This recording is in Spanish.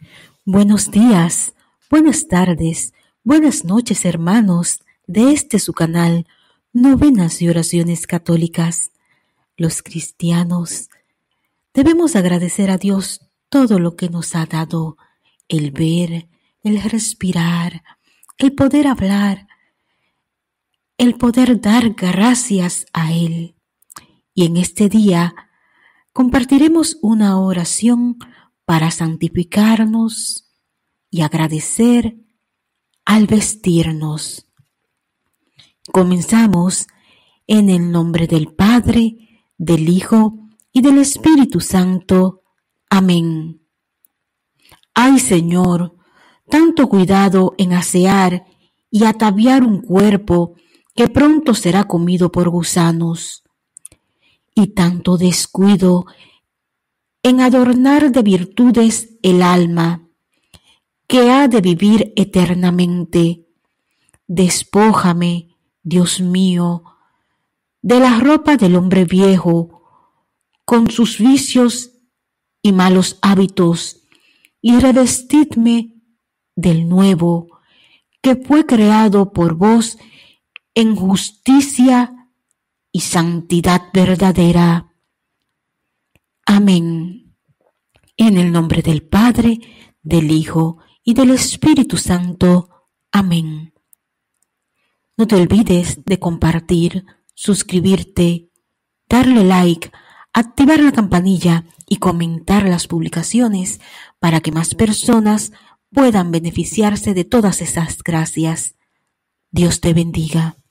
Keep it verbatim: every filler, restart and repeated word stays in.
Buenos días, buenas tardes, buenas noches, hermanos de este su canal, Novenas y Oraciones Católicas. Los cristianos debemos agradecer a Dios todo lo que nos ha dado, el ver, el respirar, el poder hablar, el poder dar gracias a Él. Y en este día compartiremos una oración para santificarnos y agradecer al vestirnos. Comenzamos en el nombre del Padre, del Hijo y del Espíritu Santo. Amén. Ay, Señor, tanto cuidado en asear y ataviar un cuerpo que pronto será comido por gusanos, y tanto descuido en adornar de virtudes el alma, que ha de vivir eternamente. Despójame, Dios mío, de la ropa del hombre viejo, con sus vicios y malos hábitos, y revestidme del nuevo, que fue creado por vos en justicia y santidad verdadera. Amén. En el nombre del Padre, del Hijo y del Espíritu Santo. Amén. No te olvides de compartir, suscribirte, darle like, activar la campanilla y comentar las publicaciones para que más personas puedan beneficiarse de todas esas gracias. Dios te bendiga.